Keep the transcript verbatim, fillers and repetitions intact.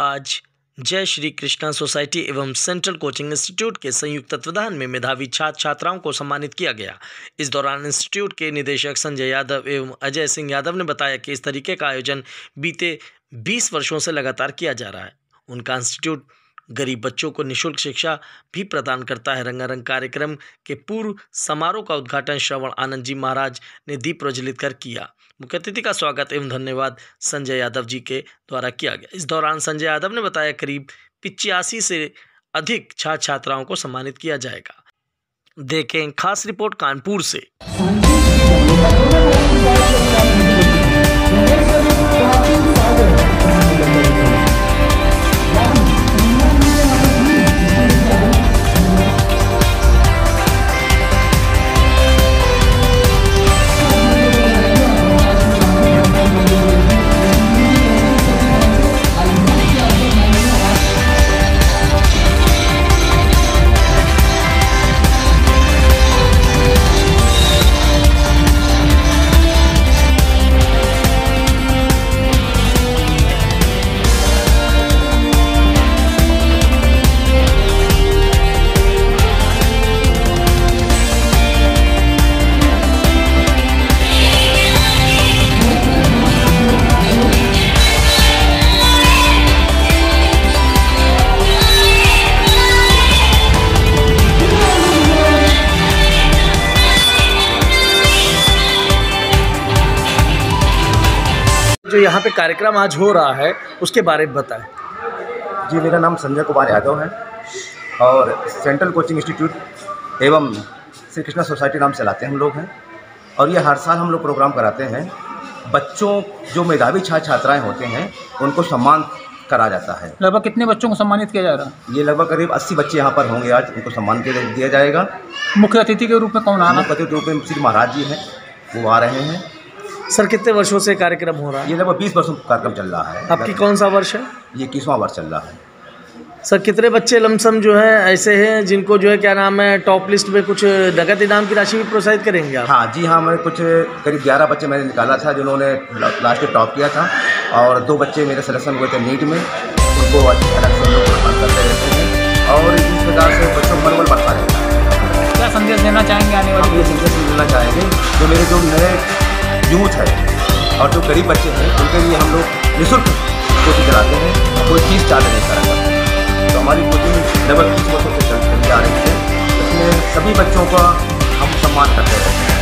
आज जय श्री कृष्णा सोसाइटी एवं central coaching institute के संयुक्त तत्वाधान में मेधावी छात्र छात्राओं को सम्मानित किया गया। इस दौरान इंस्टीट्यूट के निदेशक संजय यादव एवं अजय सिंह यादव ने बताया कि इस तरीके का आयोजन बीते बीस वर्षों से लगातार किया जा रहा है। उनका इंस्टीट्यूट गरीब बच्चों को निःशुल्क शिक्षा भी प्रदान करता है। रंगारंग कार्यक्रम के पूर्व समारोह का उद्घाटन श्रवण आनंद जी महाराज ने दीप प्रज्वलित कर किया। मुख्य अतिथि का स्वागत एवं धन्यवाद संजय यादव जी के द्वारा किया गया। इस दौरान संजय यादव ने बताया करीब पिचासी से अधिक छात्र छात्राओं को सम्मानित किया जाएगा। देखें खास रिपोर्ट कानपुर से। जो यहाँ पे कार्यक्रम आज हो रहा है उसके बारे में बताएं। जी, मेरा नाम संजय कुमार यादव है और सेंट्रल कोचिंग इंस्टीट्यूट एवं श्री कृष्णा सोसाइटी नाम चलाते हैं हम लोग हैं। और ये हर साल हम लोग प्रोग्राम कराते हैं। बच्चों जो मेधावी छात्र छात्राएं होते हैं उनको सम्मान करा जाता है। लगभग कितने बच्चों को सम्मानित किया जा रहा है? ये लगभग करीब अस्सी बच्चे यहाँ पर होंगे। आज उनको सम्मान दिया जाएगा। मुख्य अतिथि के रूप में कौन आना? मुख्य अतिथि के रूप में श्री महाराज जी हैं, वो आ रहे हैं। सर, कितने वर्षों से कार्यक्रम हो रहा है? ये लगभग बीस वर्षों का कार्यक्रम चल रहा है। आपकी कौन सा वर्ष है? ये इक्कीसवां वर्ष चल रहा है। सर, कितने बच्चे लमसम जो है ऐसे हैं जिनको जो है क्या नाम है टॉप लिस्ट में कुछ नगद इनाम की राशि भी प्रोत्साहित करेंगे आप? हाँ जी, हाँ, मैं कुछ करीब ग्यारह बच्चे मैंने निकाला था जिन्होंने लास्ट में टॉप किया था और दो बच्चे मेरे सिलेक्शन हुए थे नीट में। उनको अलग से हम लोग करते रहते हैं और इस प्रकार से बच्चों को मनोबल बढ़ता रहता है। क्या संदेश देना चाहेंगे आने वाले? ये संदेश देना चाहेंगे जो मेरे जो नए यूथ है और जो गरीब बच्चे हैं उनके लिए हम लोग निःशुल्क कोचिंग कराते हैं, कोई फीस चार्ज नहीं कराता। तो हमारी कोचिंग लगभग बीस वर्षों से चलती आ रही है। इसमें सभी बच्चों का हम सम्मान करते रहते हैं।